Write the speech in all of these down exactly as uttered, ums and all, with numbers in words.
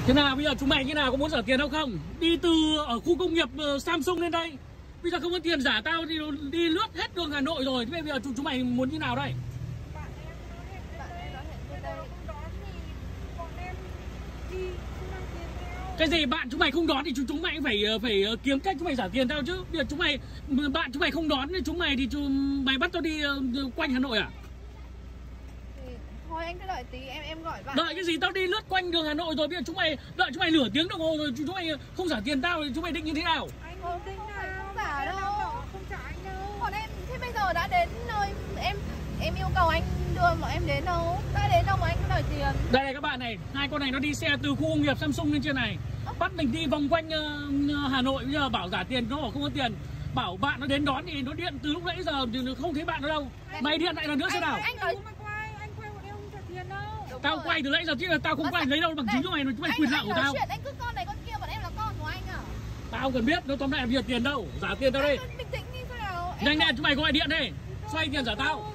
Thế nào bây giờ chúng mày như nào, có muốn trả tiền đâu không? Đi từ ở khu công nghiệp uh, Samsung lên đây, bây giờ không có tiền trả tao đi, đi lướt hết đường Hà Nội rồi. Thế bây giờ chúng, chúng mày muốn như nào đây? Bạn em nó hẹn bạn em nó hẹn bên đây không đón thì bọn em đi không mang tiền theo. Cái gì bạn chúng mày không đón thì chúng chúng mày phải phải kiếm cách chúng mày trả tiền tao chứ. Bây giờ chúng mày bạn chúng mày không đón thì chúng mày thì chúng mày bắt tao đi uh, quanh Hà Nội à? Thì thôi anh cứ đợi tí em em gọi bạn. Đợi cái gì, tao đi lướt quanh đường Hà Nội rồi, bây giờ chúng mày đợi chúng mày nửa tiếng đồng hồ rồi chúng mày không trả tiền tao thì chúng mày định như thế nào? Anh không định nào, không trả đâu. Không trả anh đâu. Bọn em thế bây giờ đã đến nơi em em yêu cầu anh đưa bọn em đến đâu? Đã đến đâu mà anh cứ đòi tiền? Đây này các bạn này, hai con này nó đi xe từ khu công nghiệp Samsung lên trên này, bắt mình đi vòng quanh uh, Hà Nội, bây giờ bảo trả tiền nó bảo không có tiền. Bảo bạn nó đến đón thì nó điện từ lúc nãy giờ thì không thấy bạn nó đâu. Em... Mày điện lại lần nữa xem nào. Anh nói anh quay bọn em không trả tiền đâu. Đúng tao rồi. Quay từ nãy giờ chứ là tao không quay lấy đâu bằng chứng cho mày, chúng mày quyền hạn của tao. Chuyện anh cứ con này con kia, bọn em là con của anh à. Tao cần biết, nó tóm lại là việc tiền đâu, trả tiền tao đi. Bình tĩnh đi sao nào. Nhanh lên, chúng mày gọi điện đi, xoay tiền trả tao.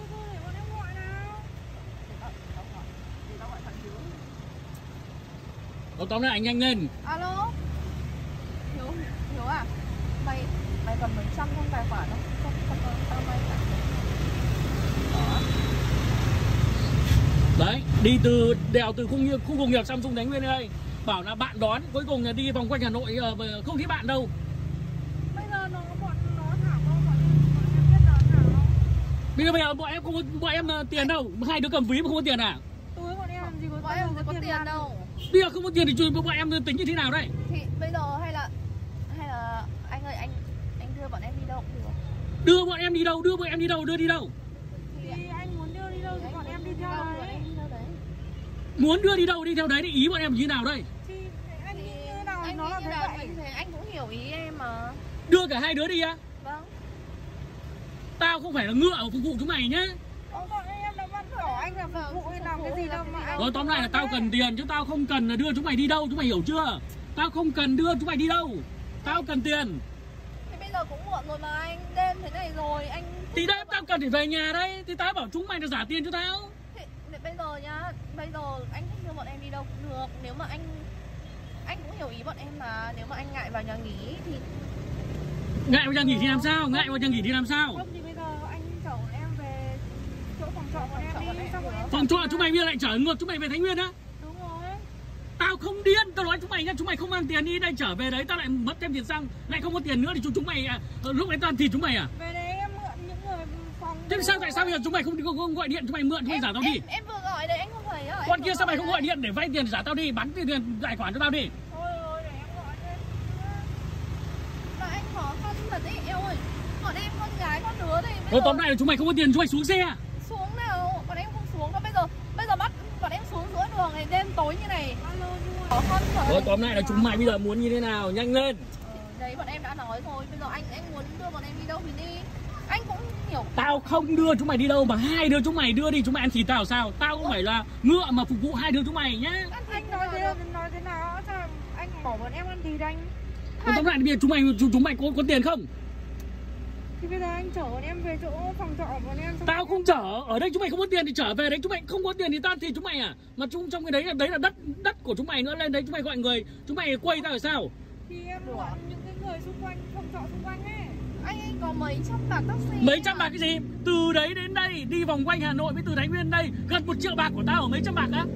Nó tóm lại anh nhanh lên. Alo. Hiếu, Hiếu à? Mày mày còn mấy trăm trong tài khoản không? Không không có tao mày cả. Đấy, đi từ đèo từ khu, khu công nghiệp Samsung Thái Nguyên đây. Bảo là bạn đón, cuối cùng là đi vòng quanh Hà Nội không thấy bạn đâu. Bây giờ nó bọn nó thảo không? Bọn em, bọn em biết là thảo không? Bây giờ, bây giờ bọn em không có bọn em tiền đâu, hai đứa cầm ví mà không có tiền à? Túi bọn em làm gì có, bọn em có tiền, tiền đâu. Bây giờ không có tiền thì bọn em tính như thế nào đây? Thì bây giờ hay là hay là anh ơi, anh anh đưa bọn em đi đâu cũng được. Đưa bọn em đi đâu? Đưa bọn em đi đâu? Đưa đi đâu? Thì anh muốn đưa đi đâu thì bọn em đi theo đấy. Muốn đưa đi đâu đi theo đấy thì ý bọn em như nào đây? Thì anh nghĩ như nào thì nó là thế vậy. Thì anh cũng hiểu ý em mà. Đưa cả hai đứa đi á? Vâng. Tao không phải là ngựa phục vụ chúng mày nhá. Bọn em đã bắt bỏ anh là phục vụ hay làm cái gì đâu mà anh. Rồi tóm lại là tao cần tiền chứ tao không cần là đưa chúng mày đi đâu, chúng mày hiểu chưa? Tao không cần đưa chúng mày đi đâu, tao cần tiền. Thì bây giờ cũng muộn rồi mà anh, đêm thế này rồi anh. Thì đêm tao cần phải về nhà đấy, thì tao bảo chúng mày là trả tiền cho tao. Thì bây giờ nhá, bây giờ anh thích đưa bọn em đi đâu cũng được. Nếu mà anh anh cũng hiểu ý bọn em mà, nếu mà anh ngại vào nhà nghỉ thì ngại vào nhà nghỉ thì làm sao? Ngại vào nhà nghỉ thì làm sao? Không thì bây giờ anh chở bọn em về chỗ phòng trọ bọn em đi, xong bọn em. Phòng trọ chúng mày bây giờ lại chở ngược chúng mày về Thái Nguyên á? Đúng rồi. Tao không điên, tao nói chúng mày nhá, chúng mày không mang tiền đi đây trở về đấy tao lại mất thêm tiền xăng, lại không có tiền nữa thì chúng chúng mày à, lúc đấy tao ăn thịt chúng mày à? Về đấy em mượn những người phòng. Thế sao tại sao bây giờ chúng mày không, không, không gọi điện chúng mày mượn chúng mày trả tao đi? Em, em vừa gọi đấy anh không thấy à? Con kia sao mày không gọi điện để vay tiền để trả tao đi, bắn tiền tài khoản cho tao đi. Thôi rồi để em gọi thêm. Là anh khó khăn thật ý yêu ơi. Bọn em con gái con đứa thì rồi tóm lại là chúng mày không có tiền, chúng mày xuống xe. Xuống nào, bọn em không xuống đâu. Bây giờ bây giờ bắt bọn em xuống giữa đường này đêm tối như này. Khó khăn thật. Rồi tóm lại là chúng mày bây giờ muốn như thế nào, nhanh lên. Ừ, đấy bọn em đã nói rồi, bây giờ anh anh muốn đưa bọn em đi đâu thì đi. Anh cũng hiểu. Tao không đưa chúng mày đi đâu mà hai đứa chúng mày đưa đi, chúng mày ăn thịt tao sao? Tao cũng phải là ngựa mà phục vụ hai đứa chúng mày nhá. Anh nói thế nói thế nào sao anh bỏ bọn em ăn thịt anh? Rồi tóm lại bây giờ chúng mày chúng, chúng mày có có tiền không? Thì bây giờ anh chở bọn em về chỗ phòng trọ của bọn em. Tao không chở, ở đây chúng mày không có tiền thì trở về đấy, chúng mày không có tiền thì tao ăn thịt chúng mày à? Mà chúng trong cái đấy là đấy là đất đất của chúng mày nữa, lên đấy chúng mày gọi người, chúng mày quay tao là sao? Thì em gọi những cái người xung quanh phòng trọ xung quanh ấy. Anh ấy có mấy trăm bạc taxi. Mấy trăm bạc cái gì? Từ đấy đến đây đi vòng quanh Hà Nội với từ Thái Nguyên đây gần một triệu bạc của tao ở mấy trăm bạc á?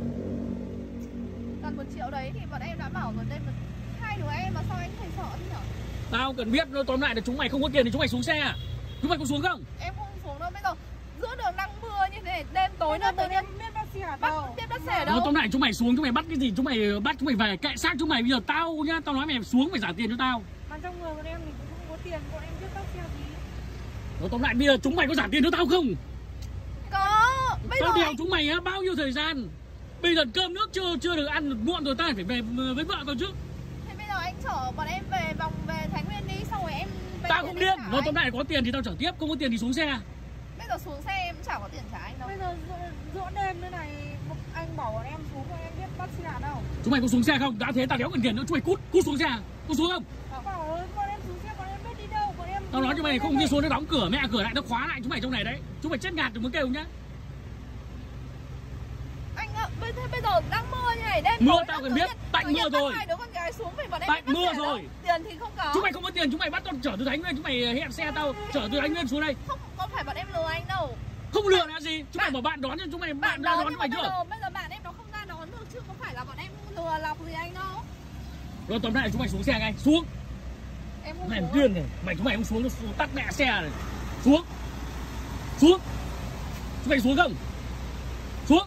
Gần một triệu đấy thì bọn em đã bảo rồi, đây mà hai đứa em mà sao anh phải sợ thế nhở? Tao cần biết, nó tóm lại là chúng mày không có tiền thì chúng mày xuống xe à? Chúng mày có xuống không? Em không xuống đâu, bây giờ giữa đường đang mưa như thế này, đêm tối nữa tự nhiên biết bắt xe đâu. Biết bắt xe đâu. Nó tóm lại chúng mày xuống, chúng mày bắt cái gì? Chúng mày bắt chúng mày về kệ xác chúng mày. Bây giờ tao nhá, tao nói mày xuống phải trả tiền cho tao. Mà trong người bọn em thì cũng không có tiền, bọn em biết bắt xe gì. Nó tóm lại bây giờ chúng mày có trả tiền cho tao không? Có. Bây Tao đèo anh... chúng mày á bao nhiêu thời gian. Bây giờ cơm nước chưa chưa được ăn, muộn rồi tao phải về với vợ tao chứ. Thế bây giờ anh chở bọn em về vòng về Thái Nguyên đi, xong rồi em về. Tao không điên, nó tóm lại có tiền thì tao chở tiếp, không có tiền thì xuống xe. Bây giờ xuống xe em chả có tiền trả anh đâu. Bây giờ giữa, giữa đêm thế này anh bảo bọn em xuống, bọn em biết bắt xe đâu. Chúng mày có xuống xe không? Đã thế tao đéo cần tiền nữa, chúng mày cút, cút xuống xe. Có xuống không? Bảo bọn em xuống xe, bọn em biết đi đâu, bọn em. Tao nói cho mày không đi xuống nó đóng cửa, mẹ cửa lại nó khóa lại chúng mày trong này đấy. Chúng mày chết ngạt đừng có kêu nhá. Anh ạ, bây, bây giờ đang mưa mưa như này đêm Mưa tối tao nó cần tự biết, nhiên- tại tự nhiên mưa bắt rồi. hai đứa con gái xuống vì bọn em Tại bị bắt mưa tiền rồi. đâu. Tiền thì không có. Chúng mày không có tiền, chúng mày bắt tao chở từ Thái Nguyên, chúng mày hẹn xe tao chở từ Thái Nguyên xuống đây. Không có phải bọn em lừa anh đâu. Không lừa là gì? Chúng mày bảo bạn đón cho chúng mày, bạn ra đón nhưng chúng mày mà chưa? bây giờ, bây giờ bạn em nó không ra đón được chứ không phải là bọn em lừa lọc gì anh đâu. Rồi tóm lại chúng mày xuống xe ngay, xuống. Em không Mày xuống. điên này, mày chúng mày không xuống, nó xuống tắt mẹ xe này. Xuống. Xuống. Chúng mày xuống không? Xuống.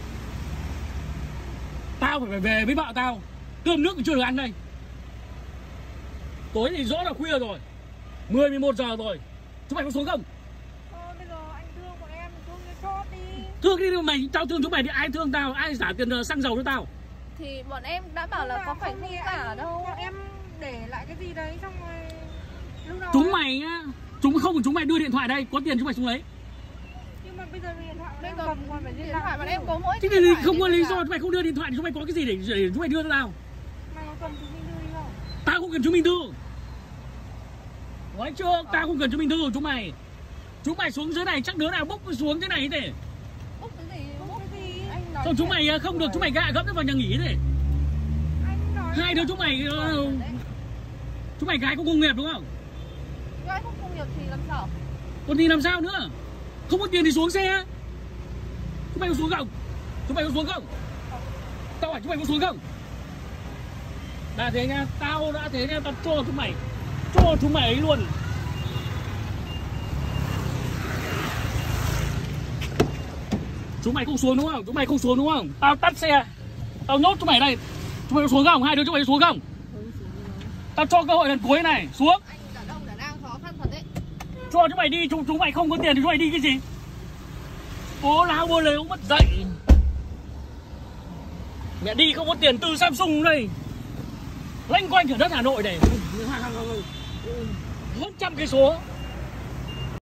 Tao phải về với vợ tao. Cơm nước cũng chưa được ăn đây. Tối thì rõ là khuya rồi. mười mười một giờ rồi. Chúng mày có xuống không? Thôi bây giờ anh thương bọn em thì thương cái chót đi. Thương đi, mày tao thương chúng mày thì ai thương tao, ai trả tiền xăng dầu cho tao? Thì bọn em đã bảo là có phải không cả đâu. Bọn em để lại cái gì đấy xong rồi lúc nào Chúng ấy- mày nhá, chúng không, chúng mày đưa điện thoại đây, có tiền chúng mày xuống lấy. Nhưng mà bây giờ điện thoại bọn Bây em giờ cầm còn phải điện liên thoại lạc bọn chứ. em có mỗi Thế điện thì thoại không để có liên lý lạc. do chúng mày không đưa điện thoại thì chúng mày có cái gì để, để chúng mày đưa cho tao? Mày có cầm chứng minh thư đi không? Tao không cần chứng minh thư. Nói chưa, tao không cần chứng minh thư chúng mày. Chúng mày xuống dưới này chắc đứa nào bốc xuống thế này thế. Bốc cái gì? Bốc Bốc cái gì? anh nói Sao chúng chuyện. mày không được, chúng mày gạ gấp nó vào nhà nghỉ thế. Anh nói Hai đứa chúng mày ờ, chúng mày gái có công nghiệp đúng không? Gái không công nghiệp thì làm sao? Còn thì làm sao nữa? Không có tiền thì xuống xe. Chúng mày có xuống không? Chúng mày có xuống không? Tao hỏi chúng mày có xuống không? Đã thế nha, tao đã thế nha, tao cho chúng mày, cho chúng mày ấy luôn. Chúng mày không xuống đúng không? Chúng mày không xuống đúng không? Tao tắt xe, tao nhốt chúng mày đây. Chúng mày có xuống không? Hai đứa chúng mày có xuống không? Tao cho cơ hội lần cuối này, xuống. Anh đàn ông đàn đang khó khăn thật đấy. Cho chúng mày đi, chúng, chúng mày không có tiền thì chúng mày đi cái gì? Bố láo bố lếu mất dậy. Mẹ đi không có tiền từ Samsung đây. Lanh quanh ở đất Hà Nội này hơn trăm cây số.